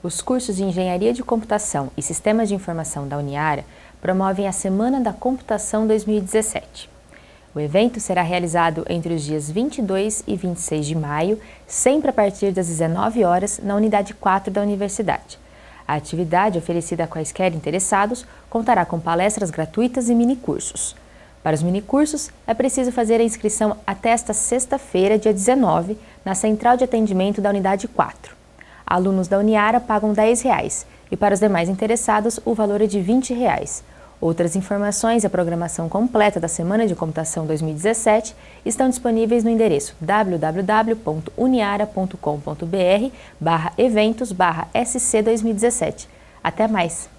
Os cursos de Engenharia de Computação e Sistemas de Informação da Uniara promovem a Semana da Computação 2017. O evento será realizado entre os dias 22 e 26 de maio, sempre a partir das 19 horas, na Unidade 4 da Universidade. A atividade, oferecida a quaisquer interessados, contará com palestras gratuitas e minicursos. Para os minicursos, é preciso fazer a inscrição até esta sexta-feira, dia 19, na Central de Atendimento da Unidade 4. Alunos da Uniara pagam R$ 10 e para os demais interessados o valor é de R$ 20. Outras informações e a programação completa da Semana de Computação 2017 estão disponíveis no endereço www.uniara.com.br/eventos/SC2017. Até mais!